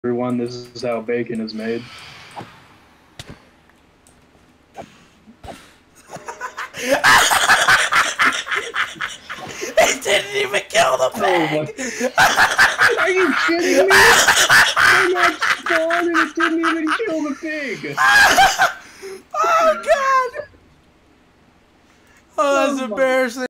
everyone, this is how bacon is made. It didn't even kill the pig! Oh, are you kidding me? I not spawned and it didn't even kill the pig! Oh god! Oh, that's embarrassing.